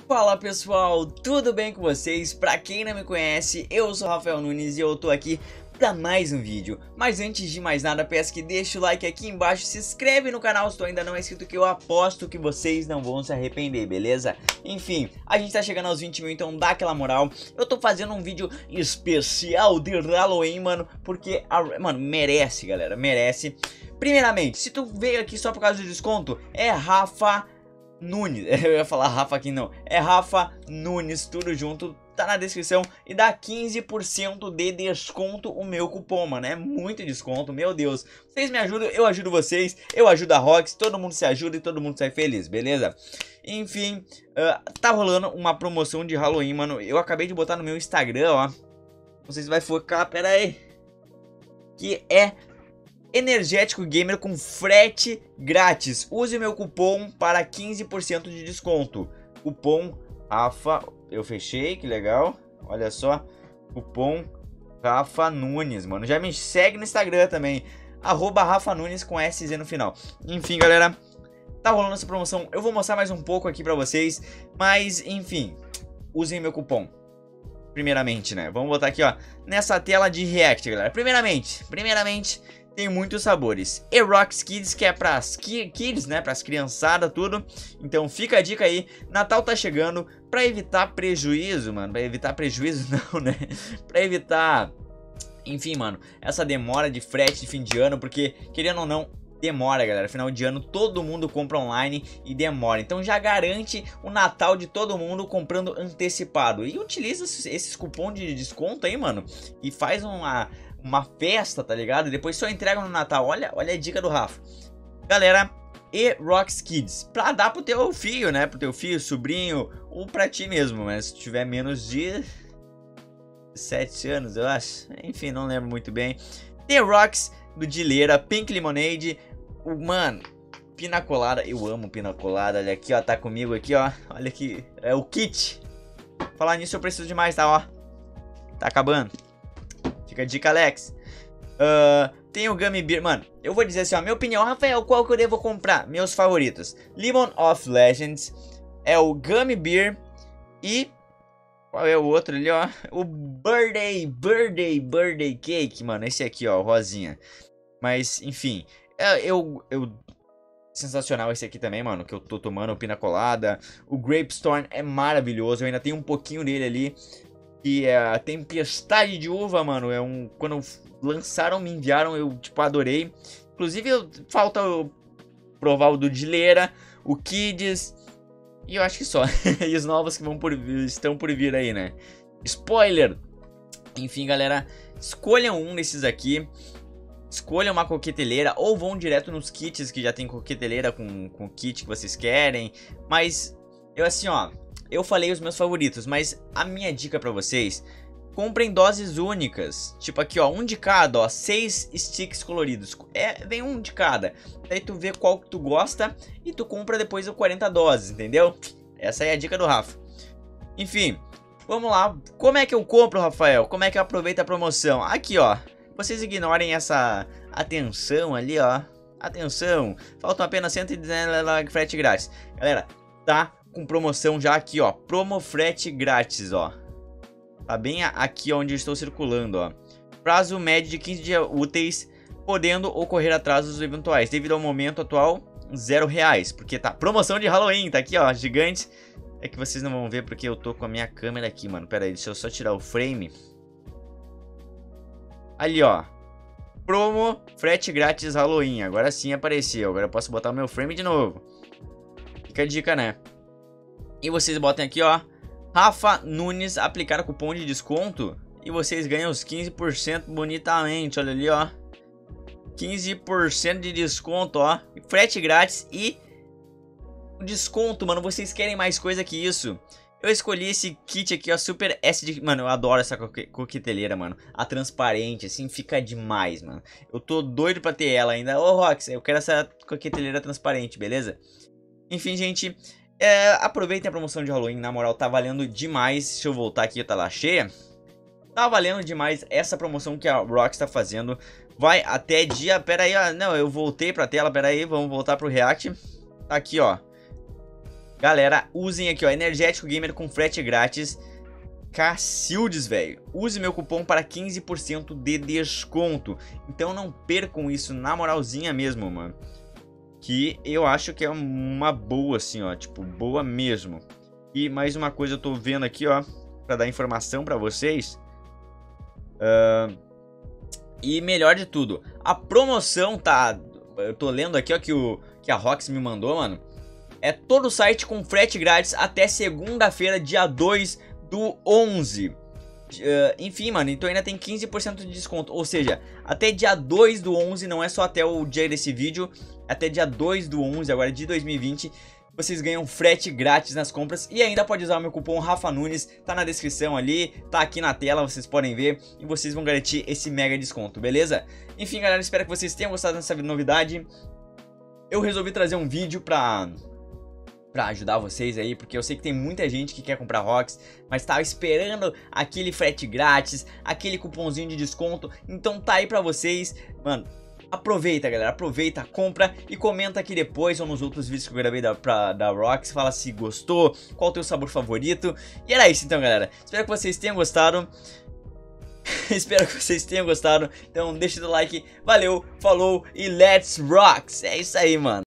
Fala pessoal, tudo bem com vocês? Pra quem não me conhece, eu sou Rafael Nunes e eu tô aqui pra mais um vídeo. Mas antes de mais nada, peço que deixe o like aqui embaixo, se inscreve no canal se tu ainda não é inscrito, que eu aposto que vocês não vão se arrepender, beleza? Enfim, a gente tá chegando aos 20 mil, então dá aquela moral. Eu tô fazendo um vídeo especial de Halloween, mano, porque, mano, merece, galera, merece. Primeiramente, se tu veio aqui só por causa do desconto, é Rafa Nunes, eu ia falar Rafa aqui não, é Rafa Nunes, tudo junto, tá na descrição e dá 15% de desconto o meu cupom, mano, é muito desconto, meu Deus, vocês me ajudam, eu ajudo vocês, eu ajudo a Rox, todo mundo se ajuda e todo mundo sai feliz, beleza? Enfim, tá rolando uma promoção de Halloween, mano, eu acabei de botar no meu Instagram, ó, vocês vai focar, pera aí, que é Energético Gamer com frete grátis. Use o meu cupom para 15% de desconto. Cupom Rafa, eu fechei, que legal. Olha só, cupom Rafa Nunes, mano. Já me segue no Instagram também, @Rafa Nunes com SZ no final. Enfim, galera, tá rolando essa promoção. Eu vou mostrar mais um pouco aqui pra vocês, mas enfim, usem meu cupom. Primeiramente, né? Vamos botar aqui, ó, nessa tela de react, galera. Primeiramente, tem muitos sabores. Erox Kids, que é pras kids, né? Pras criançadas, tudo. Então fica a dica aí. Natal tá chegando. Pra evitar prejuízo, mano. Pra evitar prejuízo, não, né? Pra evitar, enfim, mano, essa demora de frete de fim de ano. Porque, querendo ou não, demora, galera. Final de ano todo mundo compra online e demora. Então já garante o Natal de todo mundo comprando antecipado. E utiliza esses cupons de desconto aí, mano. E faz uma festa, tá ligado? E depois só entrega no Natal. Olha a dica do Rafa. Galera, Erox Kids, pra dar pro teu filho, né? Pro teu filho, sobrinho, ou pra ti mesmo, mas se tiver menos de 7 anos, eu acho. Enfim, não lembro muito bem. Erox do Dileira, Pink Lemonade. Mano, pina colada. Eu amo pina colada. Olha aqui, ó. Tá comigo aqui, ó. Olha aqui. É o kit. Falar nisso eu preciso demais, tá, ó. Tá acabando. Fica a dica, Alex. Tem o Gummy Bear. Mano, eu vou dizer assim, ó. Minha opinião, Rafael, qual que eu devo comprar? Meus favoritos. Lemon of Legends. É o Gummy Bear. E qual é o outro ali, ó? O Birthday Cake, mano. Esse aqui, ó, rosinha. Mas, enfim. Sensacional esse aqui também, mano. Que eu tô tomando, o Pina Colada. O Grapestorm é maravilhoso. Eu ainda tenho um pouquinho dele ali. E é a Tempestade de Uva, mano. Quando lançaram, me enviaram, eu, tipo, adorei. Inclusive, falta eu provar o do Dileira, o Kids. E eu acho que só. E os novos que estão por vir aí, né? Spoiler! Enfim, galera, escolham um desses aqui. Escolham uma coqueteleira ou vão direto nos kits que já tem coqueteleira com o kit que vocês querem. Mas, assim, ó, eu falei os meus favoritos, mas a minha dica pra vocês: comprem doses únicas. Tipo aqui, ó, um de cada, ó, 6 sticks coloridos. Vem um de cada. Daí tu vê qual que tu gosta e tu compra depois o 40 doses, entendeu? Essa é a dica do Rafa. Enfim, vamos lá. Como é que eu compro, Rafael? Como é que eu aproveito a promoção? Aqui, ó. Vocês ignorem essa atenção ali, ó. Atenção. Faltam apenas 119 frete grátis. Galera, tá com promoção já aqui, ó. Promo frete grátis, ó. Tá bem aqui onde eu estou circulando, ó. Prazo médio de 15 dias úteis, podendo ocorrer atrasos eventuais. Devido ao momento atual, R$0. Porque tá promoção de Halloween, tá aqui, ó, gigante. É que vocês não vão ver porque eu tô com a minha câmera aqui, mano. Pera aí, deixa eu só tirar o frame. Ali, ó. Promo frete grátis Halloween. Agora sim apareceu. Agora eu posso botar o meu frame de novo. Fica a dica, né? E vocês botem aqui, ó, Rafa Nunes, aplicar cupom de desconto e vocês ganham os 15% bonitamente. Olha ali, ó. 15% de desconto, ó. Frete grátis e desconto, mano. Vocês querem mais coisa que isso? Eu escolhi esse kit aqui, ó, Super SD. Mano, eu adoro essa coqueteleira, mano. A transparente, assim, fica demais, mano. Eu tô doido pra ter ela ainda. Ô, Rox, eu quero essa coqueteleira transparente, beleza? Enfim, gente, aproveitem a promoção de Halloween, na moral, tá valendo demais. Deixa eu voltar aqui, tá lá cheia. Tá valendo demais essa promoção que a Rox tá fazendo. Vai até dia... Pera aí, ó. Não, eu voltei pra tela, pera aí. Vamos voltar pro React. Tá aqui, ó. Galera, usem aqui, ó, Energético Gamer com frete grátis. Cacildes, velho. Use meu cupom para 15% de desconto. Então não percam isso na moralzinha mesmo, mano. Que eu acho que é uma boa, assim, ó. Tipo, boa mesmo. E mais uma coisa eu tô vendo aqui, ó, pra dar informação pra vocês. E melhor de tudo, a promoção tá... Eu tô lendo aqui, ó, que a Rox me mandou, mano. É todo o site com frete grátis até segunda-feira, dia 2/11. Enfim, mano, então ainda tem 15% de desconto. Ou seja, até dia 2/11, não é só até o dia desse vídeo. Até dia 2/11, agora de 2020, vocês ganham frete grátis nas compras. E ainda pode usar o meu cupom Rafa Nunes. Tá na descrição ali, tá aqui na tela, vocês podem ver. E vocês vão garantir esse mega desconto, beleza? Enfim, galera, espero que vocês tenham gostado dessa novidade. Eu resolvi trazer um vídeo pra ajudar vocês aí, porque eu sei que tem muita gente que quer comprar Rox, mas tava esperando aquele frete grátis, aquele cupomzinho de desconto. Então tá aí pra vocês, mano. Aproveita, galera, aproveita, compra e comenta aqui depois ou nos outros vídeos que eu gravei da Rox. Fala se gostou, qual o teu sabor favorito. E era isso então, galera, espero que vocês tenham gostado. Espero que vocês tenham gostado. Então deixa o like, valeu, falou e let's Rox. É isso aí, mano.